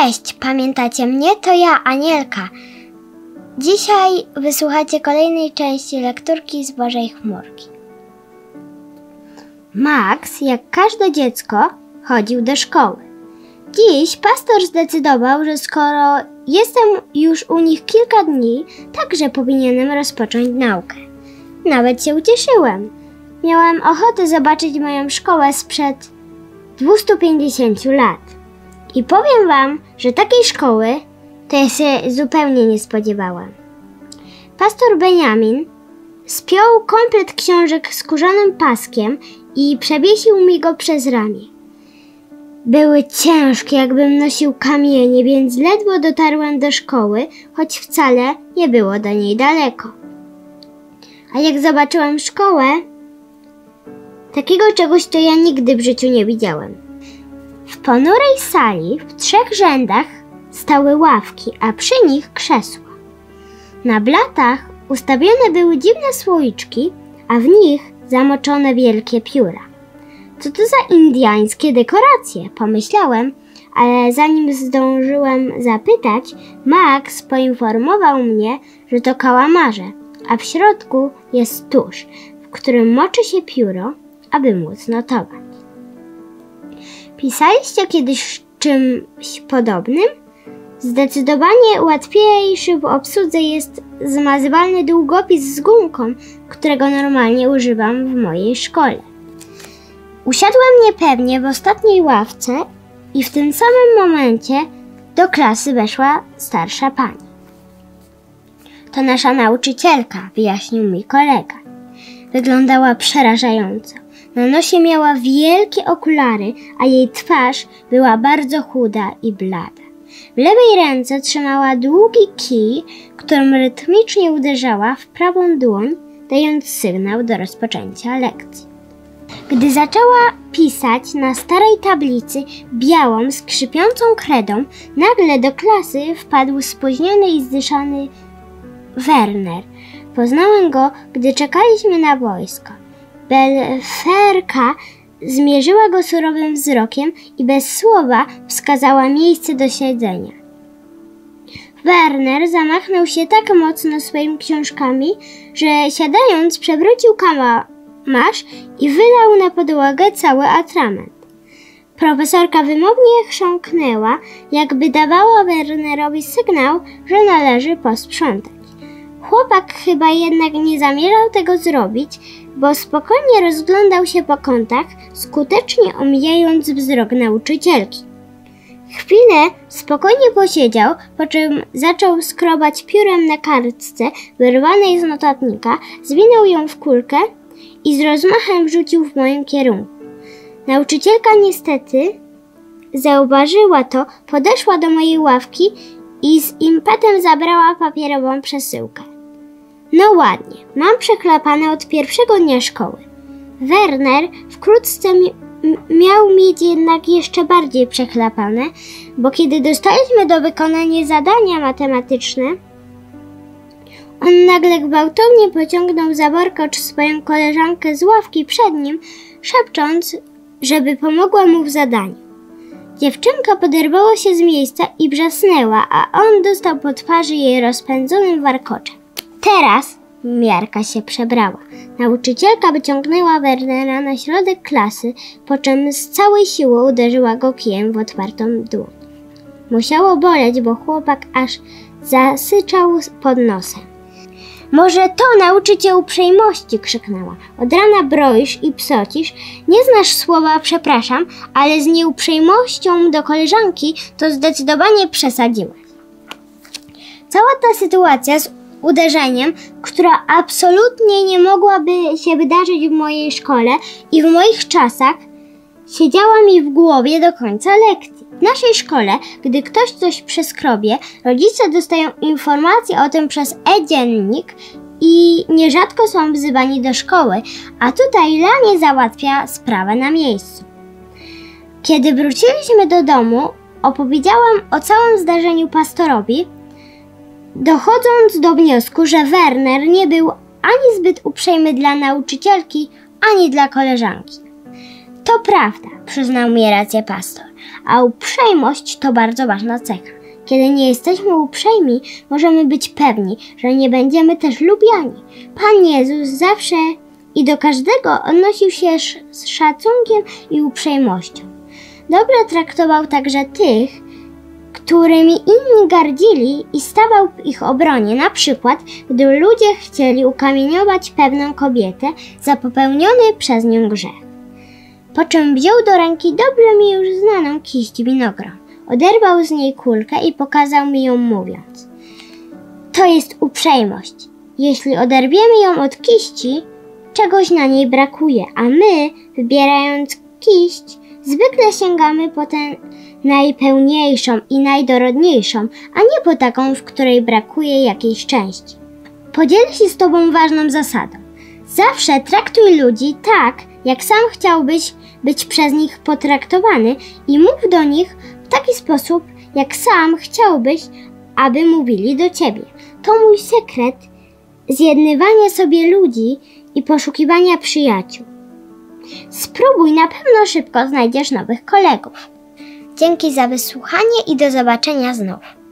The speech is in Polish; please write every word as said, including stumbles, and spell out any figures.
Cześć, pamiętacie mnie? To ja, Anielka. Dzisiaj wysłuchacie kolejnej części lekturki z Bożej Chmurki. Max, jak każde dziecko, chodził do szkoły. Dziś pastor zdecydował, że skoro jestem już u nich kilka dni, także powinienem rozpocząć naukę. Nawet się ucieszyłem. Miałem ochotę zobaczyć moją szkołę sprzed dwustu pięćdziesięciu lat. I powiem wam, że takiej szkoły to ja się zupełnie nie spodziewałam. Pastor Beniamin spiął komplet książek skórzanym paskiem i przewiesił mi go przez ramię. Były ciężkie, jakbym nosił kamienie, więc ledwo dotarłem do szkoły, choć wcale nie było do niej daleko. A jak zobaczyłem szkołę, takiego czegoś to ja nigdy w życiu nie widziałem. W ponurej sali w trzech rzędach stały ławki, a przy nich krzesła. Na blatach ustawione były dziwne słoiczki, a w nich zamoczone wielkie pióra. Co to za indiańskie dekoracje? Pomyślałem, ale zanim zdążyłem zapytać, Max poinformował mnie, że to kałamarze, a w środku jest tusz, w którym moczy się pióro, aby móc notować. Pisaliście kiedyś czymś podobnym? Zdecydowanie łatwiejszy w obsłudze jest zmazywalny długopis z gumką, którego normalnie używam w mojej szkole. Usiadłem niepewnie w ostatniej ławce i w tym samym momencie do klasy weszła starsza pani. To nasza nauczycielka, wyjaśnił mi kolega. Wyglądała przerażająco. Na nosie miała wielkie okulary, a jej twarz była bardzo chuda i blada. W lewej ręce trzymała długi kij, którym rytmicznie uderzała w prawą dłoń, dając sygnał do rozpoczęcia lekcji. Gdy zaczęła pisać na starej tablicy białą, skrzypiącą kredą, nagle do klasy wpadł spóźniony i zdyszany Werner. Poznałem go, gdy czekaliśmy na wojsko. Belferka zmierzyła go surowym wzrokiem i bez słowa wskazała miejsce do siedzenia. Werner zamachnął się tak mocno swoimi książkami, że siadając przewrócił kałamarz i wylał na podłogę cały atrament. Profesorka wymownie chrząknęła, jakby dawała Wernerowi sygnał, że należy posprzątać. Chłopak chyba jednak nie zamierzał tego zrobić, bo spokojnie rozglądał się po kątach, skutecznie omijając wzrok nauczycielki. Chwilę spokojnie posiedział, po czym zaczął skrobać piórem na kartce wyrwanej z notatnika, zwinął ją w kulkę i z rozmachem wrzucił w moim kierunku. Nauczycielka niestety zauważyła to, podeszła do mojej ławki i z impetem zabrała papierową przesyłkę. No ładnie, mam przeklepane od pierwszego dnia szkoły. Werner wkrótce mi miał mieć jednak jeszcze bardziej przeklepane, bo kiedy dostaliśmy do wykonania zadania matematyczne, on nagle gwałtownie pociągnął za warkocz swoją koleżankę z ławki przed nim, szepcząc, żeby pomogła mu w zadaniu. Dziewczynka poderwała się z miejsca i wrzasnęła, a on dostał po twarzy jej rozpędzonym warkoczem. Teraz miarka się przebrała. Nauczycielka wyciągnęła Wernera na środek klasy, po czym z całej siły uderzyła go kijem w otwartą dłoń. Musiało boleć, bo chłopak aż zasyczał pod nosem. Może to nauczy cię uprzejmości, krzyknęła. Od rana broisz i psocisz, nie znasz słowa przepraszam, ale z nieuprzejmością do koleżanki to zdecydowanie przesadziłaś. Cała ta sytuacja z uderzeniem, która absolutnie nie mogłaby się wydarzyć w mojej szkole i w moich czasach, siedziała mi w głowie do końca lekcji. W naszej szkole, gdy ktoś coś przeskrobie, rodzice dostają informacje o tym przez e-dziennik i nierzadko są wzywani do szkoły, a tutaj Lanie załatwia sprawę na miejscu. Kiedy wróciliśmy do domu, opowiedziałam o całym zdarzeniu pastorowi, dochodząc do wniosku, że Werner nie był ani zbyt uprzejmy dla nauczycielki, ani dla koleżanki. To prawda, przyznał mi rację pastor, a uprzejmość to bardzo ważna cecha. Kiedy nie jesteśmy uprzejmi, możemy być pewni, że nie będziemy też lubiani. Pan Jezus zawsze i do każdego odnosił się z szacunkiem i uprzejmością. Dobrze traktował także tych, którymi inni gardzili i stawał w ich obronie, na przykład gdy ludzie chcieli ukamieniować pewną kobietę za popełniony przez nią grzech. Po czym wziął do ręki dobrze mi już znaną kiść winogron. Oderwał z niej kulkę i pokazał mi ją, mówiąc: to jest uprzejmość. Jeśli oderwiemy ją od kiści, czegoś na niej brakuje, a my, wybierając kiść, zwykle sięgamy po tę najpełniejszą i najdorodniejszą, a nie po taką, w której brakuje jakiejś części. Podzielę się z Tobą ważną zasadą. Zawsze traktuj ludzi tak, jak sam chciałbyś być przez nich potraktowany i mów do nich w taki sposób, jak sam chciałbyś, aby mówili do Ciebie. To mój sekret zjednywania sobie ludzi i poszukiwania przyjaciół. Spróbuj, na pewno szybko znajdziesz nowych kolegów. Dzięki za wysłuchanie i do zobaczenia znów.